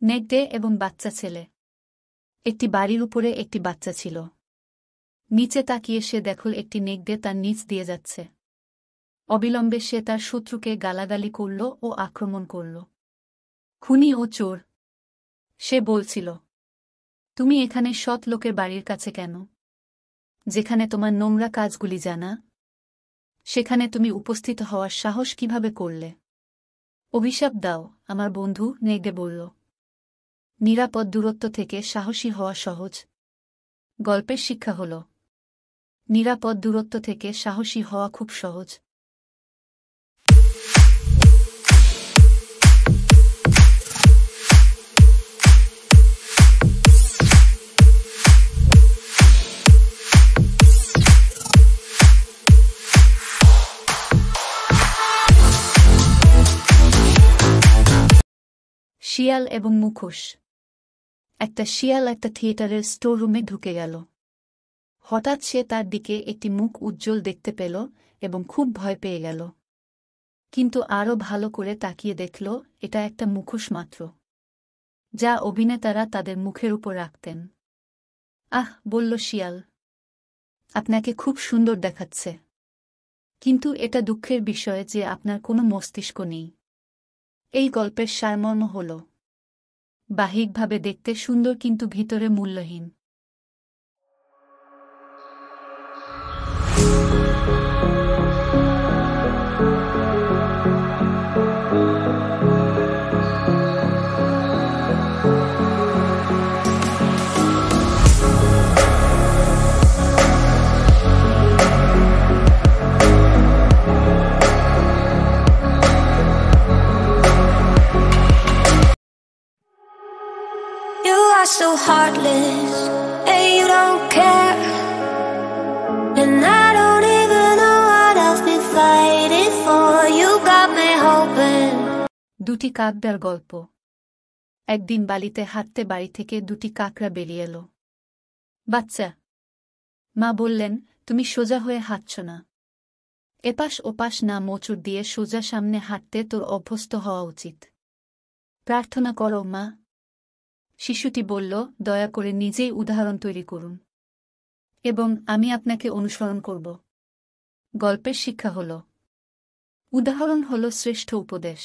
নেকড়ে এবং বাচ্চা ছেলে। একটি বাড়ির উপরে একটি বাচ্চা ছিল। নিচে তাকিয়ে সে দেখল একটি নেকড়ে তার নিচ দিয়ে যাচ্ছে। অবিলম্বে সে তার শত্রুকে গালাগালি করল ও আক্রমণ করল। খুনি ও চোর, সে বলছিল। তুমি এখানে সৎ লোকের বাড়ির কাছে কেন? যেখানে তোমার নোংরা কাজগুলি জানা, সেখানে তুমি উপস্থিত হওয়ার সাহস কিভাবে করলে? অভিশাপ দাও আমার বন্ধু, নেকড়ে বলল। নিরাপদ দূরত্ব থেকে সাহসী হওয়া সহজ। গল্পের শিক্ষা হল, নিরাপদ দূরত্ব থেকে সাহসী হওয়া খুব সহজ। শিয়াল এবং মুখোশ। একটা শিয়াল একটা থিয়েটারের স্টোররুমে ঢুকে গেল। হঠাৎ সে তার দিকে একটি মুখ উজ্জ্বল দেখতে পেল এবং খুব ভয় পেয়ে গেল। কিন্তু আরও ভালো করে তাকিয়ে দেখল এটা একটা মুখোশ মাত্র, যা অভিনেতারা তাদের মুখের উপর রাখতেন। আহ, বলল শিয়াল, আপনাকে খুব সুন্দর দেখাচ্ছে, কিন্তু এটা দুঃখের বিষয় যে আপনার কোনো মস্তিষ্ক নেই। এই গল্পের সারমর্ম হল, বাহ্যিকভাবে দেখতে সুন্দর কিন্তু ভিতরে মূল্যহীন। So heartless, and you don't care, and I don't even know what I've been fighting for. You got me hoping. দুটি কাকড়ার গল্প। একদিন বালিতে হাঁটতে বাড়ি থেকে দুটি কাকড়া বেরিয়ে এলো। বাচ্চা, মা বললেন, তুমি সোজা হয়ে হাঁটছ না। এপাশ ওপাশ না মোচড় দিয়ে সোজা সামনে হাঁটতে তোর অভ্যস্ত হওয়া উচিত। প্রার্থনা করো মা। শিশুটি বলল, দয়া করে নিজেই উদাহরণ তৈরি করুন, এবং আমি আপনাকে অনুসরণ করব। গল্পের শিক্ষা হল, উদাহরণ হল শ্রেষ্ঠ উপদেশ।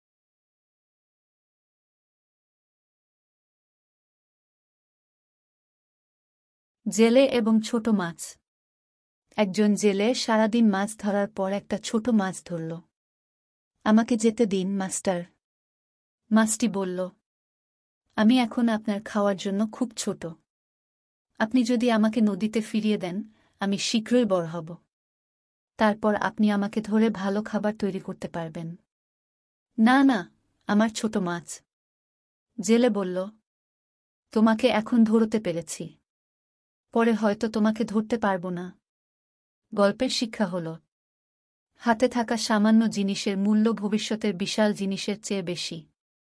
জেলে এবং ছোট মাছ। একজন জেলে সারাদিন মাছ ধরার পর একটা ছোট মাছ ধরল। আমাকে যেতে দিন মাস্টার। মাছটি বলল, আমি এখন আপনার খাওয়ার জন্য খুব ছোট। আপনি যদি আমাকে নদীতে ফিরিয়ে দেন, আমি শীঘ্রই বড় হব। তারপর আপনি আমাকে ধরে ভালো খাবার তৈরি করতে পারবেন। না না, আমার ছোট মাছ। জেলে বলল, তোমাকে এখন ধরতে পেরেছি, পরে হয়তো তোমাকে ধরতে পারব না। গল্পের শিক্ষা হল, হাতে থাকা সামান্য জিনিসের মূল্য ভবিষ্যতের বিশাল জিনিসের চেয়ে বেশি।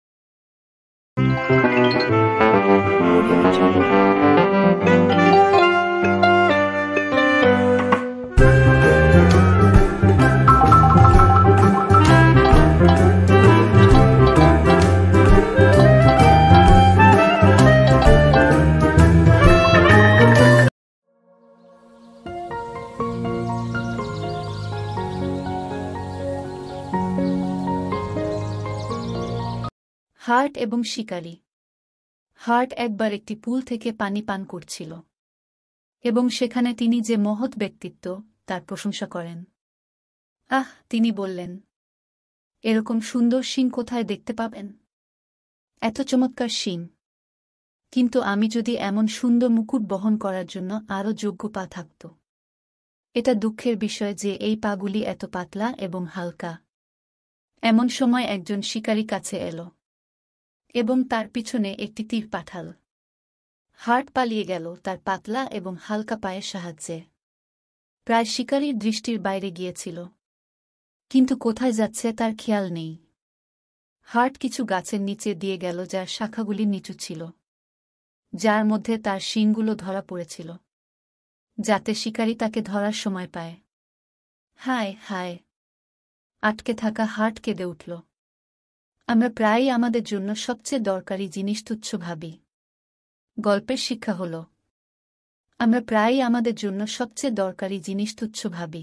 হার্ট এবং শিকারী। হার্ট একবার একটি পুল থেকে পানি পান করছিল, এবং সেখানে তিনি যে মহৎ ব্যক্তিত্ব তার প্রশংসা করেন। তিনি বললেন, এরকম সুন্দর শিং কোথায় দেখতে পাবেন? এত চমৎকার শিং! কিন্তু আমি যদি এমন সুন্দর মুকুট বহন করার জন্য আরও যোগ্য পা থাকত। এটা দুঃখের বিষয় যে এই পাগুলি এত পাতলা এবং হালকা। এমন সময় একজন শিকারী কাছে এল, এবং তার পিছনে একটি তীর পাঠাল। হার্ট পালিয়ে গেল তার পাতলা এবং হালকা পায়ের সাহায্যে। প্রায় শিকারীর দৃষ্টির বাইরে গিয়েছিল, কিন্তু কোথায় যাচ্ছে তার খেয়াল নেই। হার্ট কিছু গাছের নিচে দিয়ে গেল যার শাখাগুলি নিচু ছিল, যার মধ্যে তার শিংগুলো ধরা পড়েছিল, যাতে শিকারী তাকে ধরার সময় পায়। হায় হায়! আটকে থাকা হার্ট কেঁদে উঠল। আমরা প্রায়ই আমাদের জন্য সবচেয়ে দরকারি জিনিস তুচ্ছ ভাবি। গল্পের শিক্ষা হল, আমরা প্রায়ই আমাদের জন্য সবচেয়ে দরকারি জিনিস তুচ্ছ ভাবি।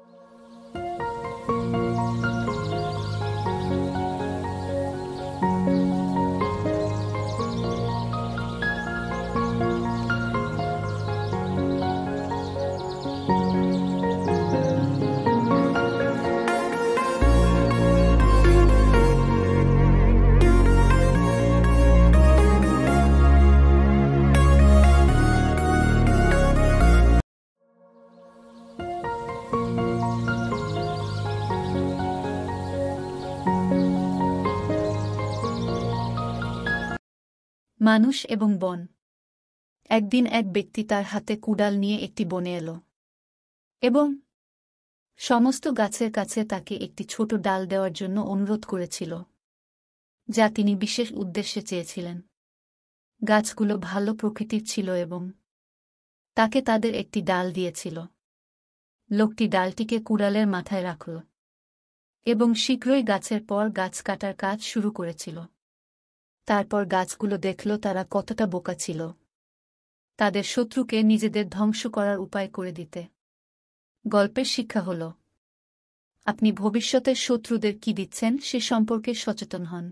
মানুষ এবং বন। একদিন এক ব্যক্তি তার হাতে কুড়াল নিয়ে একটি বনে এল এবং সমস্ত গাছের কাছে তাকে একটি ছোট ডাল দেওয়ার জন্য অনুরোধ করেছিল, যা তিনি বিশেষ উদ্দেশ্যে চেয়েছিলেন। গাছগুলো ভালো প্রকৃতির ছিল এবং তাকে তাদের একটি ডাল দিয়েছিল। লোকটি ডালটিকে কুড়ালের মাথায় রাখল এবং শীঘ্রই গাছের পর গাছ কাটার কাজ শুরু করেছিল। তারপর গাছগুলো দেখল তারা কতটা বোকা ছিল, তাদের শত্রুকে নিজেদের ধ্বংস করার উপায় করে দিতে। গল্পের শিক্ষা হল, আপনি ভবিষ্যতের শত্রুদের কি দিচ্ছেন সে সম্পর্কে সচেতন হন।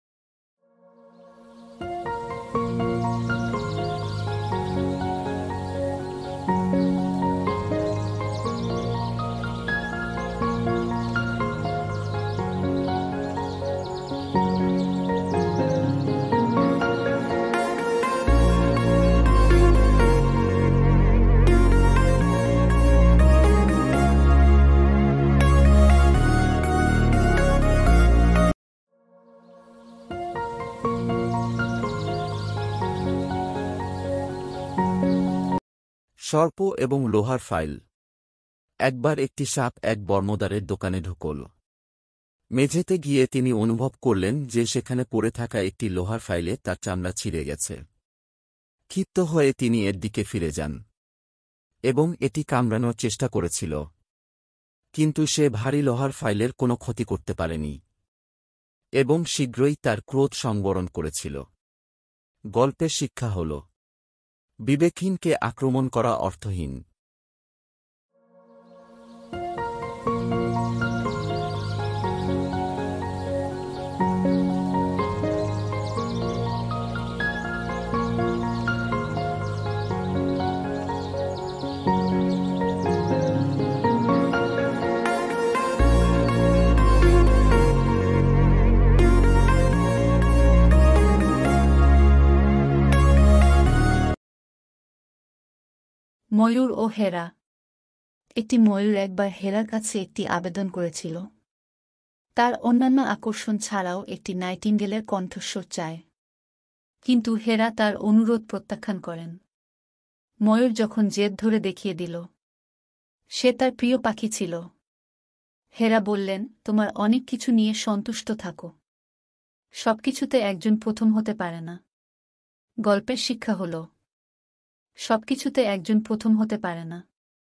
সর্প এবং লোহার ফাইল। একবার একটি সাপ এক বর্মদারের দোকানে ঢুকল। মেঝেতে গিয়ে তিনি অনুভব করলেন যে সেখানে পড়ে থাকা একটি লোহার ফাইলে তার চামড়া ছিঁড়ে গেছে। ক্ষিপ্ত হয়ে তিনি এর দিকে ফিরে যান এবং এটি কামড়ানোর চেষ্টা করেছিল, কিন্তু সে ভারী লোহার ফাইলের কোনো ক্ষতি করতে পারেনি এবং শীঘ্রই তার ক্রোধ সংবরণ করেছিল। গল্পের শিক্ষা হল, বিবেকহীনকে আক্রমণ করা অর্থহীন। ময়ূর ও হেরা। একটি ময়ূর একবার হেরার কাছে একটি আবেদন করেছিল। তার অন্যান্য আকর্ষণ ছাড়াও একটি নাইটিঙ্গেলের কণ্ঠস্বর চায়, কিন্তু হেরা তার অনুরোধ প্রত্যাখ্যান করেন। ময়ূর যখন জেদ ধরে দেখিয়ে দিল সে তার প্রিয় পাখি ছিল, হেরা বললেন, তোমার অনেক কিছু নিয়ে সন্তুষ্ট থাকো, সবকিছুতে একজন প্রথম হতে পারে না। গল্পের শিক্ষা হল, সবকিছুতে একজন প্রথম হতে পারে না।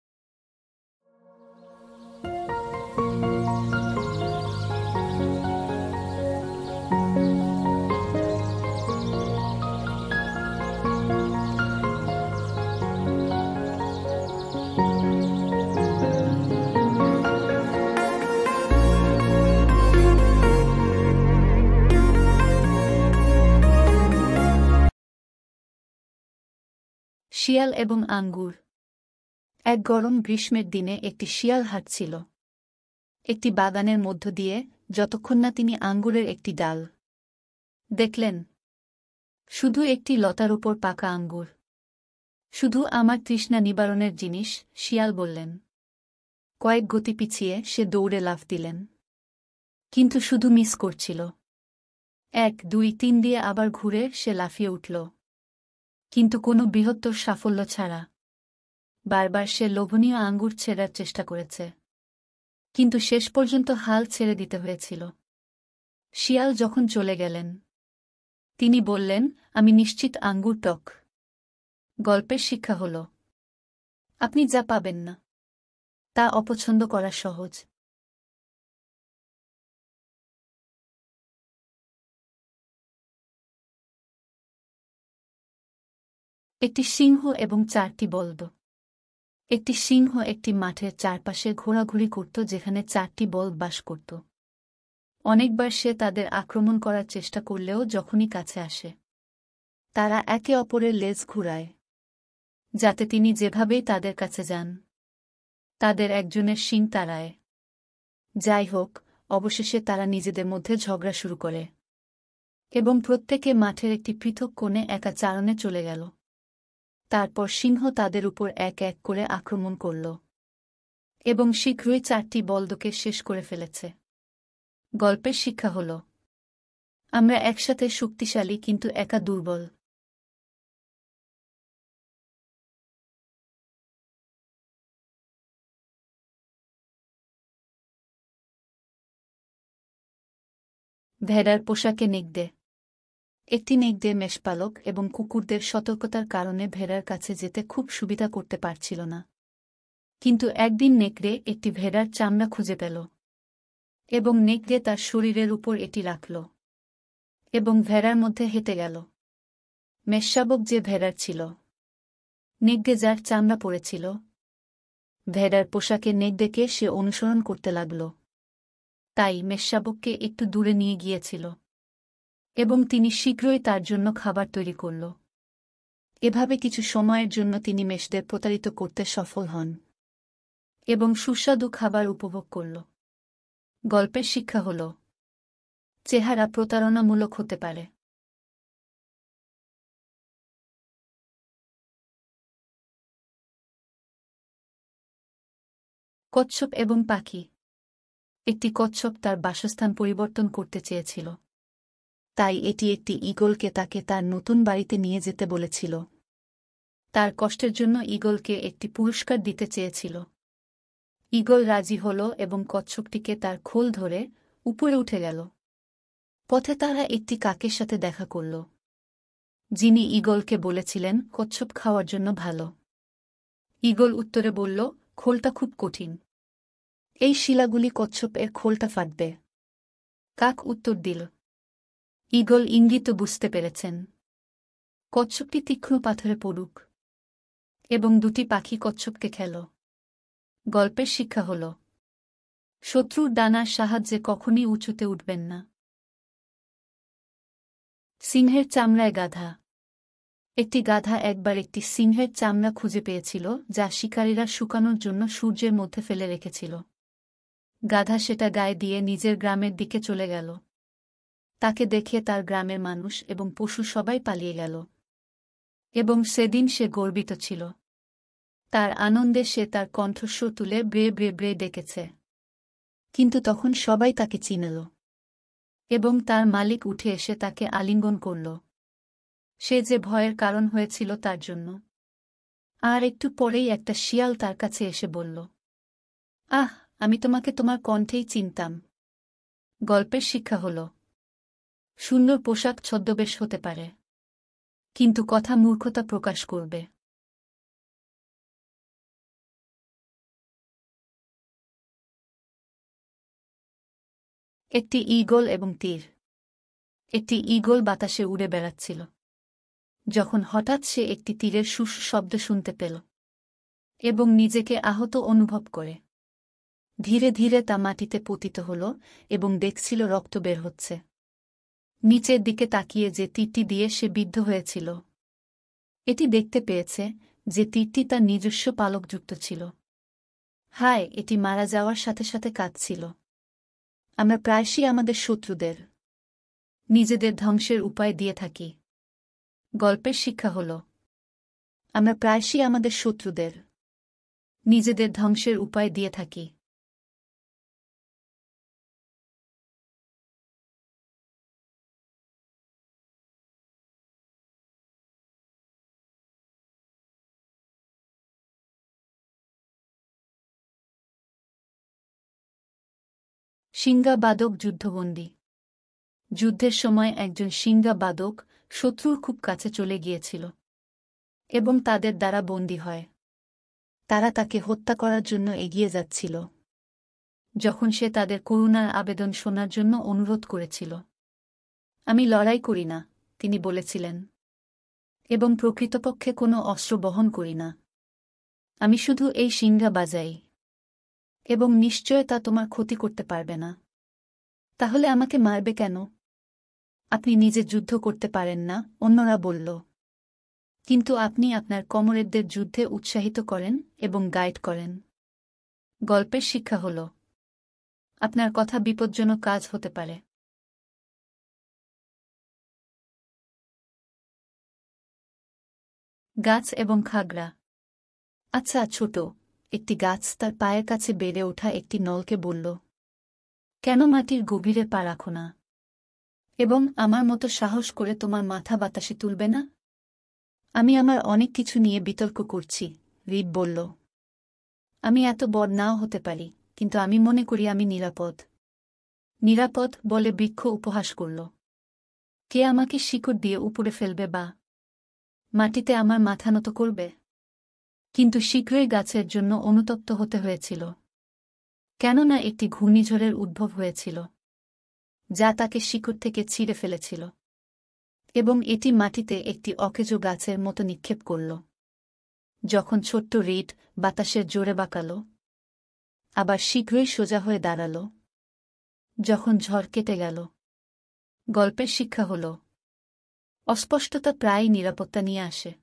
শিয়াল এবং আঙ্গুর। এক গরম গ্রীষ্মের দিনে একটি শিয়াল হাঁটছিল একটি বাগানের মধ্য দিয়ে, যতক্ষণ না তিনি আঙ্গুরের একটি ডাল দেখলেন। শুধু একটি লতার উপর পাকা আঙ্গুর, শুধু আমার তৃষ্ণা নিবারণের জিনিস, শিয়াল বললেন। কয়েক গতি পিছিয়ে সে দৌড়ে লাফ দিলেন, কিন্তু শুধু মিস করছিল। 1, 2, 3 দিয়ে আবার ঘুরে সে লাফিয়ে উঠল, কিন্তু কোনো বৃহত্তর সাফল্য ছাড়া। বারবার সে লোভনীয় আঙ্গুর ছেঁড়ার চেষ্টা করেছে, কিন্তু শেষ পর্যন্ত হাল ছেড়ে দিতে হয়েছিল। শিয়াল যখন চলে গেলেন তিনি বললেন, আমি নিশ্চিত আঙ্গুর টক। গল্পের শিক্ষা হল, আপনি যা পাবেন না তা অপছন্দ করা সহজ। একটি সিংহ এবং 4টি বলদ। একটি সিংহ একটি মাঠের চারপাশে ঘোরাঘুরি করত যেখানে 4টি বলদ বাস করত। অনেকবার সে তাদের আক্রমণ করার চেষ্টা করলেও যখনই কাছে আসে তারা একে অপরের লেজ ঘুরায়, যাতে তিনি যেভাবেই তাদের কাছে যান তাদের একজনের শিং তাড়ায়। যাই হোক, অবশেষে তারা নিজেদের মধ্যে ঝগড়া শুরু করে এবং প্রত্যেকে মাঠের একটি পৃথক কোণে একা চারণে চলে গেল। তারপর সিংহ তাদের উপর এক এক করে আক্রমণ করল এবং শীঘ্রই 4টি বলদকে শেষ করে ফেলেছে। গল্পের শিক্ষা হল, আমরা একসাথে শক্তিশালী কিন্তু একা দুর্বল। ভেড়ার পোশাকে নেকড়ে। একটি নেকড়ে মেষপালক এবং কুকুরদের সতর্কতার কারণে ভেড়ার কাছে যেতে খুব সুবিধা করতে পারছিল না। কিন্তু একদিন নেকড়ে একটি ভেড়ার চামড়া খুঁজে পেল এবং নেকড়ে তার শরীরের উপর এটি রাখল এবং ভেড়ার মধ্যে হেঁটে গেল। মেষশাবক যে ভেড়ার ছিল, নেকড়ে যার চামড়া পড়েছিল, ভেড়ার পোশাকে নেকড়েকে সে অনুসরণ করতে লাগল। তাই মেষশাবককে একটু দূরে নিয়ে গিয়েছিল এবং তিনি শীঘ্রই তার জন্য খাবার তৈরি করল। এভাবে কিছু সময়ের জন্য তিনি মেষদের প্রতারিত করতে সফল হন এবং সুস্বাদু খাবার উপভোগ করল। গল্পের শিক্ষা হল, চেহারা প্রতারণামূলক হতে পারে। কচ্ছপ এবং পাখি। একটি কচ্ছপ তার বাসস্থান পরিবর্তন করতে চেয়েছিল, তাই এটি একটি ঈগলকে তাকে তার নতুন বাড়িতে নিয়ে যেতে বলেছিল। তার কষ্টের জন্য ঈগলকে একটি পুরস্কার দিতে চেয়েছিল। ঈগল রাজি হল এবং কচ্ছপটিকে তার খোল ধরে উপরে উঠে গেল। পথে তারা একটি কাকের সাথে দেখা করল, যিনি ঈগলকে বলেছিলেন কচ্ছপ খাওয়ার জন্য ভালো। ঈগল উত্তরে বলল, খোলটা খুব কঠিন, এই শিলাগুলি কচ্ছপের খোলটা ফাটবে। কাক উত্তর দিল। ঈগল ইঙ্গিত বুঝতে পেরেছেন, কচ্ছপটি তীক্ষ্ণ পাথরে পড়ুক, এবং 2টি পাখি কচ্ছপকে খেল। গল্পের শিক্ষা হল, শত্রুর ডানার সাহায্যে কখনই উঁচুতে উঠবেন না। সিংহের চামড়ায় গাধা। একটি গাধা একবার একটি সিংহের চামড়া খুঁজে পেয়েছিল যা শিকারীরা শুকানোর জন্য সূর্যের মধ্যে ফেলে রেখেছিল। গাধা সেটা গায়ে দিয়ে নিজের গ্রামের দিকে চলে গেল। তাকে দেখে তার গ্রামের মানুষ এবং পশু সবাই পালিয়ে গেল এবং সেদিন সে গর্বিত ছিল। তার আনন্দে সে তার কণ্ঠস্বর তুলে ব্রে ব্রে ব্রে ডেকেছে। কিন্তু তখন সবাই তাকে চিনল এবং তার মালিক উঠে এসে তাকে আলিঙ্গন করল, সে যে ভয়ের কারণ হয়েছিল তার জন্য। আর একটু পরেই একটা শিয়াল তার কাছে এসে বলল, আহ, আমি তোমাকে তোমার কণ্ঠেই চিনতাম। গল্পের শিক্ষা হল, সুন্দর পোশাক ছদ্মবেশ হতে পারে, কিন্তু কথা মূর্খতা প্রকাশ করবে। একটি ঈগল এবং তীর। একটি ঈগল বাতাসে উড়ে বেড়াচ্ছিল, যখন হঠাৎ সে একটি তীরের সুস শব্দ শুনতে পেল এবং নিজেকে আহত অনুভব করে। ধীরে ধীরে তা মাটিতে পতিত হল এবং দেখছিল রক্ত বের হচ্ছে। নিচের দিকে তাকিয়ে যে তীরটি দিয়ে সে বিদ্ধ হয়েছিল, এটি দেখতে পেয়েছে যে তীরটি তার নিজস্ব পালকযুক্ত ছিল। হায়, এটি মারা যাওয়ার সাথে সাথে কাঁদছিল। আমরা প্রায়শই আমাদের শত্রুদের নিজেদের ধ্বংসের উপায় দিয়ে থাকি। গল্পের শিক্ষা হল, আমরা প্রায়শই আমাদের শত্রুদের নিজেদের ধ্বংসের উপায় দিয়ে থাকি। সিংহবাদক যুদ্ধবন্দী। যুদ্ধের সময় একজন সিংহবাদক শত্রুর খুব কাছে চলে গিয়েছিল এবং তাদের দ্বারা বন্দী হয়। তারা তাকে হত্যা করার জন্য এগিয়ে যাচ্ছিল যখন সে তাদের করুণার আবেদন শোনার জন্য অনুরোধ করেছিল। আমি লড়াই করি না, তিনি বলেছিলেন, এবং প্রকৃতপক্ষে কোনো অস্ত্র বহন করি না। আমি শুধু এই শিঙ্গা বাজাই, এবং নিশ্চয় তা তোমার ক্ষতি করতে পারবে না। তাহলে আমাকে মারবে কেন? আপনি নিজে যুদ্ধ করতে পারেন না, অন্যরা বলল। কিন্তু আপনি আপনার কমরেডদের যুদ্ধে উৎসাহিত করেন এবং গাইড করেন। গল্পের শিক্ষা হল, আপনার কথা বিপজ্জনক কাজ হতে পারে। গাছ এবং খাগড়া। আচ্ছা ছোট, একটি গাছ তার পায়ের কাছে বেড়ে ওঠা একটি নলকে বলল, কেন মাটির গভীরে পা রাখো না? এবং আমার মতো সাহস করে তোমার মাথা বাতাসে তুলবে না? আমি আমার অনেক কিছু নিয়ে বিতর্ক করছি, রিড বলল। আমি এত বড় নাও হতে পারি, কিন্তু আমি মনে করি আমি নিরাপদ। নিরাপদ বলে বৃক্ষ উপহাস করল। কে আমাকে শিকড় দিয়ে উপরে ফেলবে বা মাটিতে আমার মাথা নত করবে? কিন্তু শীঘ্রই গাছের জন্য অনুতপ্ত হতে হয়েছিল, কেননা একটি ঘূর্ণিঝড়ের উদ্ভব হয়েছিল, যা তাকে শিকড় থেকে ছিঁড়ে ফেলেছিল, এবং এটি মাটিতে একটি অকেজো গাছের মতো নিক্ষেপ করল। যখন ছোট্ট রিড বাতাসের জোরে বাঁকাল, আবার শীঘ্রই সোজা হয়ে দাঁড়াল। যখন ঝড় কেটে গেল। গল্পের শিক্ষা হল, অস্পষ্টতা প্রায়ই নিরাপত্তা নিয়ে আসে।